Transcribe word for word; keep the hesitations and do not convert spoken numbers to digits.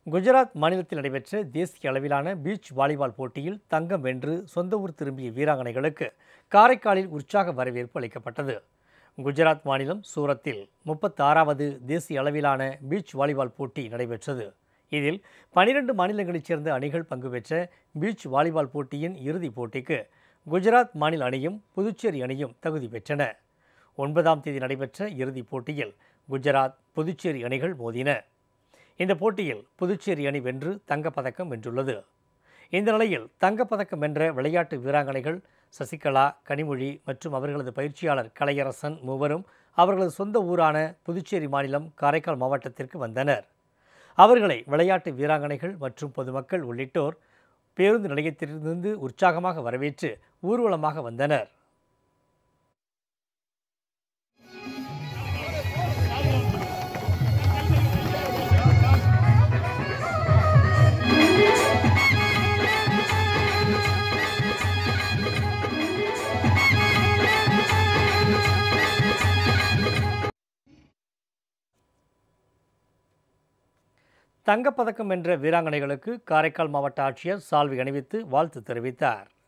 குஜராத் மாநிலத்தில் நடைபெற்ற தேசிய அளவிலான பீச் வாலிபால் போட்டியில் தங்கம் வென்று சொந்த ஊர் திரும்பிய வீராங்கனைகளுக்கு காரைக்காலில் உற்சாக வரவேற்பு அளிக்கப்பட்டது. குஜராத் மாநிலம் சூரத்தில் முப்பத்தி ஆறாவது தேசிய அளவிலான பீச் வாலிபால் போட்டி நடைபெற்றது. இதில் பனிரெண்டு மாநிலங்களைச் சேர்ந்த அணிகள் பங்கு பெற்ற பீச் வாலிபால் போட்டியின் இறுதிப் போட்டிக்கு குஜராத் மாநில அணியும் புதுச்சேரி அணியும் தகுதி பெற்றன. ஒன்பதாம் தேதி நடைபெற்ற இறுதிப் போட்டியில் குஜராத் புதுச்சேரி அணிகள் மோதின. இந்த போட்டியில் புதுச்சேரி அணி வென்று தங்கப்பதக்கம் வென்றுள்ளது. இந்த நிலையில் தங்கப்பதக்கம் வென்ற விளையாட்டு வீராங்கனைகள் சசிகலா, கனிமொழி மற்றும் அவர்களது பயிற்சியாளர் கலையரசன் மூவரும் அவர்களது சொந்த ஊரான புதுச்சேரி மாநிலம் காரைக்கால் மாவட்டத்திற்கு வந்தனர். அவர்களை விளையாட்டு வீராங்கனைகள் மற்றும் பொதுமக்கள் உள்ளிட்டோர் பேருந்து நிலையத்திலிருந்து உற்சாகமாக வரவேற்று ஊர்வலமாக வந்தனர். தங்கப்பதக்கம் வென்ற வீராங்கனைகளுக்கு காரைக்கால் மாவட்ட ஆட்சியர் சால்வை அணிவித்து வாழ்த்து தெரிவித்தார்.